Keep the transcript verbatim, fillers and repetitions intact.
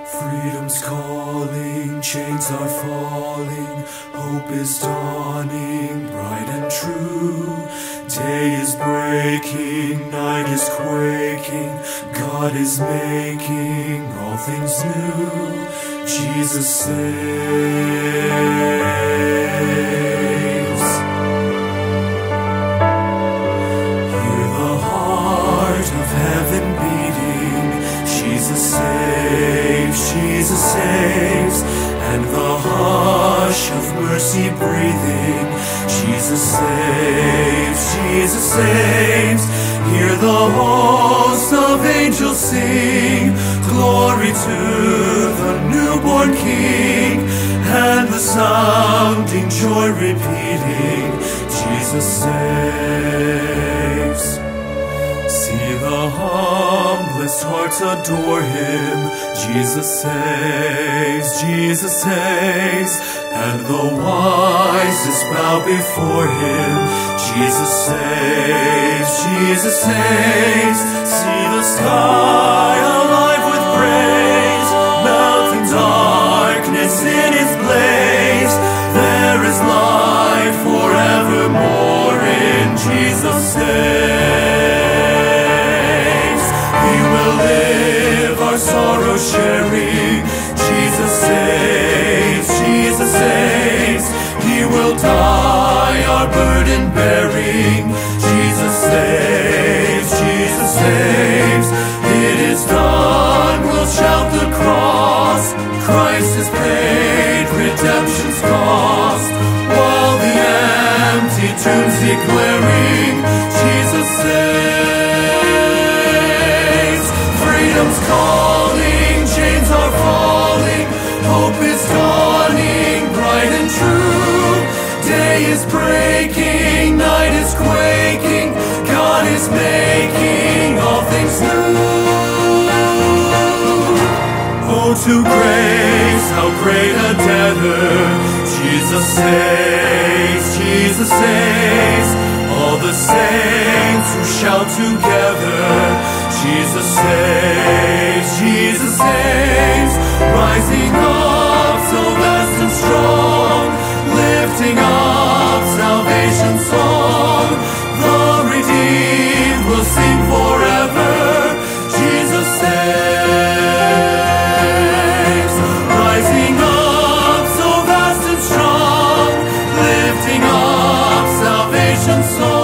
Freedom's calling, chains are falling, hope is dawning, bright and true. Day is breaking, night is quaking, God is making all things new. Jesus saves. Hear the heart of heaven beating, Jesus saves, Jesus saves, and the hush of mercy breathing, Jesus saves, Jesus saves. Hear the host of angels sing, glory to the newborn King, and the sounding joy repeating, Jesus saves. See the humblest hearts adore Him, Jesus saves, Jesus saves, and the wisest bow before Him, Jesus saves, Jesus saves. See the sky alive with praise, melting darkness in His blaze. There is life forevermore in Jesus saves. We will live our sorrow sharing, Jesus saves, Jesus saves. He will die our burden bearing, Jesus saves, Jesus saves. It is done, we'll shout the cross, Christ has paid redemption's cost, while the empty tombs declaring, Jesus saves. Freedom's calling, chains are falling, hope is dawning, bright and true. Day is breaking, night is quaking, God is making all things new. Oh, to grace, how great a debtor, Jesus saves, Jesus saves. All the saints who shout together, Jesus saves, Jesus saves. Rising up so vast and strong, lifting up salvation's song. The redeemed will sing forever, Jesus saves. Rising up so vast and strong, lifting up salvation's song.